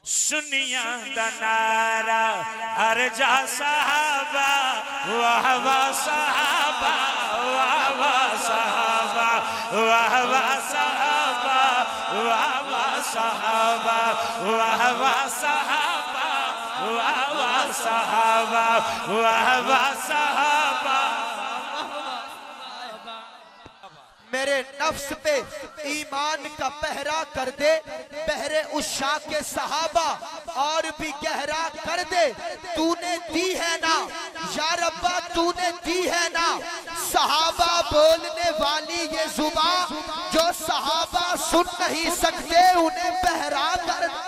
سنیاں دا نعرہ ہر جا صحابہ واہ واہ صحابہ واہ واہ صحابہ واہ واہ صحابہ واہ واہ صحابہ واہ واہ صحابہ واہ واہ صحابہ واہ واہ صحابہ. میرے نفس پہ ایمان کا پہرا کر دے، بحر عشاق کے صحابہ اور بھی گہرا کر دے. تو نے دی ہے نا یا ربا، تو نے دی ہے نا صحابہ بولنے والی یہ زبان، جو صحابہ سن نہیں سکتے انہیں بہرا کر دے.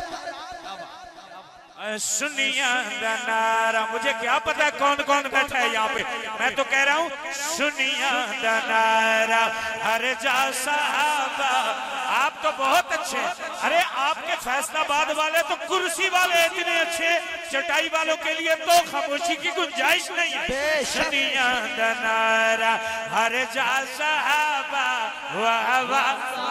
سنیاں دا نعرہ، مجھے کیا پتا کون کون بیٹھا ہے یہاں پہ، میں تو کہہ رہا ہوں سنیاں دا نعرہ ہر جا صحابہ. آپ تو بہت اچھے، ارے آپ کے فیصلہ آباد والے تو کرسی والے اتنے اچھے، چٹائی والوں کے لیے تو خاموشی کی گنجائش نہیں ہے. سنیاں دا نعرہ ہر جا صحابہ واہ واہ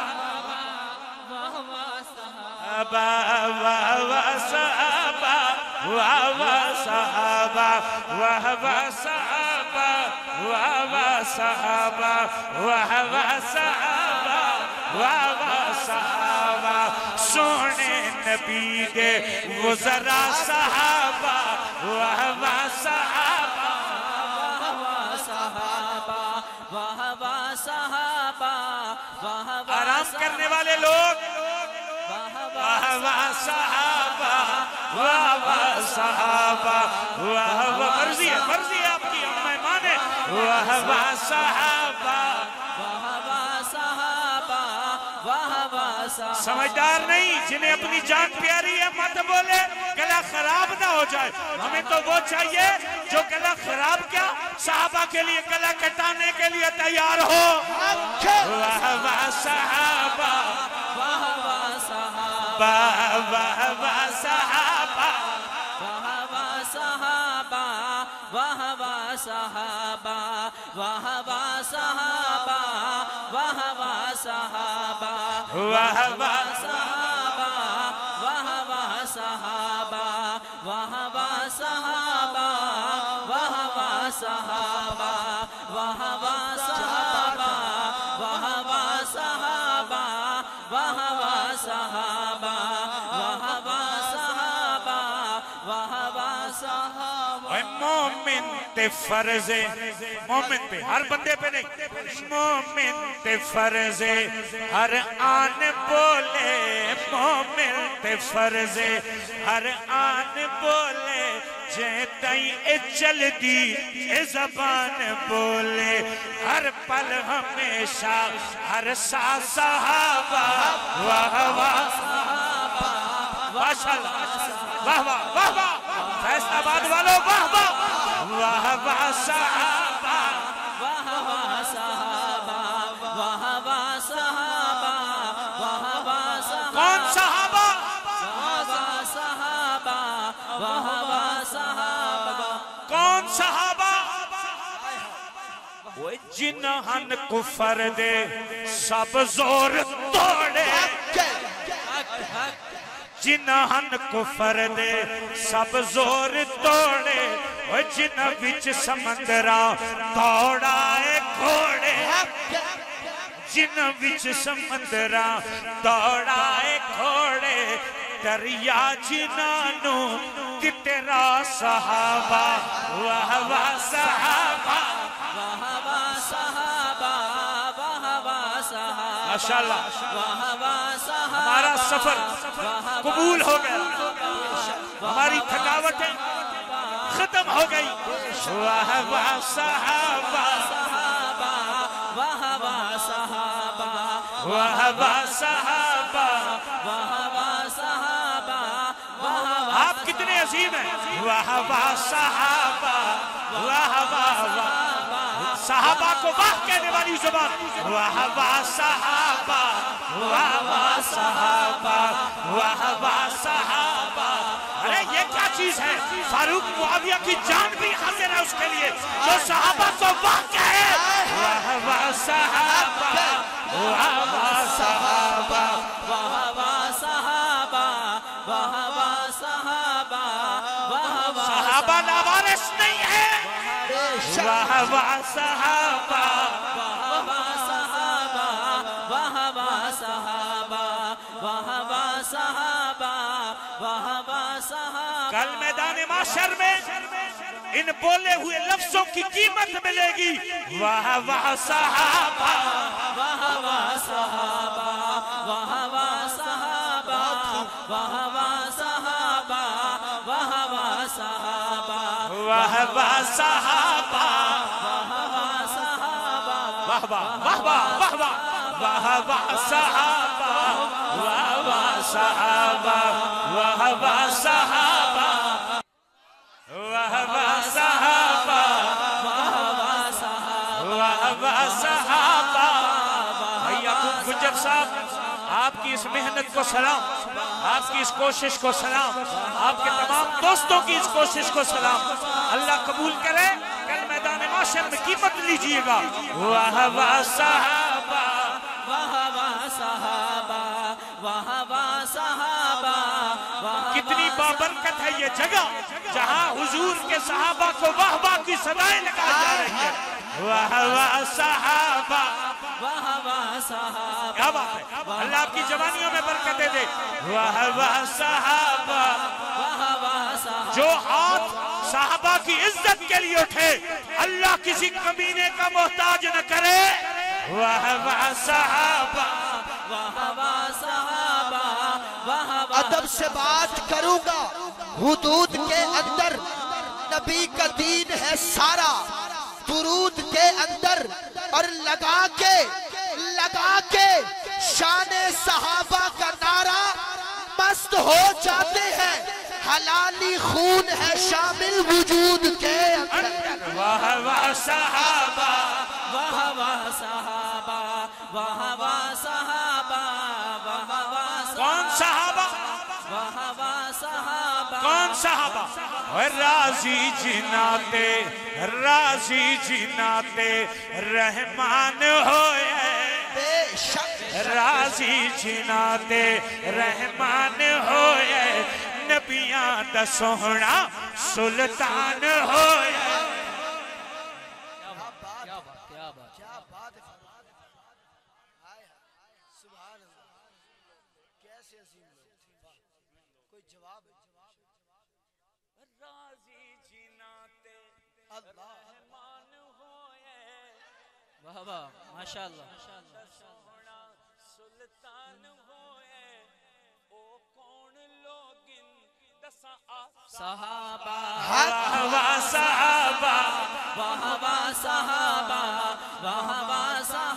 واہ واہ صحابہ واہ واہ صحابہ واہ واہ صحابہ واہ واہ صحابہ واہ واہ صحابہ واہ واہ صحابہ. سونے نبی دے وہ ذرا صحابہ واہ واہ صحابہ واہ صحابہ واہ واہ صحابہ واہ واہ. آرام کرنے والے لوگ واہ واہ صحابہ واہ واہ صحابہ واہ واہ. مرضی ہے آپ کی، ہم مہمان ہیں. واہ واہ صحابہ واہ واہ صحابہ واہ واہ صحابہ. سمجھدار نہیں، جنہیں اپنی جان پیاری ہے مت بولے گلا خراب نہ ہو جائے. ہمیں تو وہ چاہیے جو گلا خراب کیا صحابہ کے لیے گلا کٹانے کے لیے تیار ہو. واہ واہ صحابہ واہ واہ صحابہ واہ واہ صحابہ واہ واہ صحابہ واہ واہ صحابہ واہ واہ صحابہ واہ واہ صحابہ واہ واہ صحابہ واہ واہ صحابہ واہ واہ صحابہ واہ واہ صحابہ واہ واہ صحابہ واہ واہ صحابہ واہ واہ صحابہ واہ واہ صحابہ واہ واہ صحابہ. اے مومن تے فرض ہے، مومن پہ ہر بندے پہ نہیں، مومن تے فرض ہے ہر آن بولے. مومن تے فرض ہے ہر آن بولے، جے تائیں اے چل دی اے زبان بولے. ہر پل ہمیشہ ہر سا صحابہ واہ واہ ماشاءاللہ واہ واہ واہ واہ. فیصلہ آباد والوں واہ واہ واہ واہ صحابہ واہ واہ صحابہ واہ واہ صحابہ واہ واہ صحابہ. کون صحابہ؟ واہ واہ صحابہ واہ واہ صحابہ. کون صحابہ؟ وہ جنہاں کفر دے سب زور توڑے، جنہاں کفر دے سب زور توڑے. وہ جنہ وچ سمندرہ دوڑائے گھوڑے، جنہ وچ سمندرہ دوڑائے گھوڑے. دریا جنانو تیرا صحابہ واہ واہ صحابہ واہ واہ صحابہ واہ واہ صحابہ. ماشاءاللہ واہ واہ صحابہ ہمارا سفر قبول ہو گیا، ہماری تھکاوٹیں ختم ہو گئی. واہ واہ صحابہ واہ واہ صحابہ واہ واہ صحابہ. واہ واہ صحابہ واہ واہ. آپ کتنے عظیم ہیں. واہ واہ صحابہ واہ واہ واہ. صحابہ کو واہ کہنے والی زبان. واہ واہ صحابہ واہ واہ صحابہ واہ واہ صحابہ. ارے یہ کیا چیز ہے؟ فاروق معاویہ کی جان بھی حاضر ہے اس کے لیے جو صحابہ کو واہ کہے. واہ واہ صحابہ واہ واہ صحابہ واہ واہ صحابہ वाह वाह सहाबा वाह वाह सहाबा लावारिस नहीं है वाह वाह सहाबा वाह वाह सहाबा वाह वाह सहाबा वाह वाह सहाबा वाह वाह सहाबा कल मैदान माशर में इन बोले हुए लफ्जों की कीमत मिलेगी वाह वाह सहाबा वाह वाह सहाबा वाह वाह सहाबा वाह वाह सहाबा वाह वाह सहाबा वाह वाह सहाबा वाह वाह सहाबा वाह वाह वाह वाह वाह वाह वाह वाह सहाबा वाह वाह सहाबा वाह वाह सहाबा वाह वाह सहाबा वाह वाह सहाबा। भैया गुज्जर साहब आपकी इस मेहनत को सलाम, आपकी इस कोशिश को सलाम, आपके तमाम दोस्तों की इस कोशिश को सलाम। अल्लाह कबूल करे। कल मैदान माशर में कीमत लीजिएगा। वाह वाह सहाबा वाह वाह सहाबा वाह वाह सहाबा कितनी बाबरकत है ये जगह जहां हुजूर के सहाबा को वाह वाह की सदाएं लगाई जा रही है। वाह वाह सहाबा वाह वाह सहाबा क्या बात है। अल्लाह आपकी जवानियों में बरकतें दे। वाह वाह सहाबा वाह वाह सहाबा जो हाथ सहाबा की इज्जत के लिए उठे अल्लाह किसी कमीने का मोहताज न करे। वाह वाह सहाबा वाह वाह सहाबा वाह वाह अदब से बात करूंगा। हुदूद के अंदर नबी का दीन है सारा, दुरूद के अंदर और लगा के शाने सहाबा का नारा मस्त हो जाते हैं। हलाली खून है शामिल वजूद के अंदर। वाह वाह सहाबा वाह वाह सहाबा वाह वाह सहाबा वाह वाह कौन सहाबा वाह वाह सहाबा कौन सहाबा। राजी जिनाते रहमान होए बेशक राजी जिनाते रहमान होए नबियां दा सोहना सुल्तान होए। वाह वाह माशाअल्लाह सहाबा वाह वाह सहाबा वाह वाह सहाबा वाह वाह सहाबा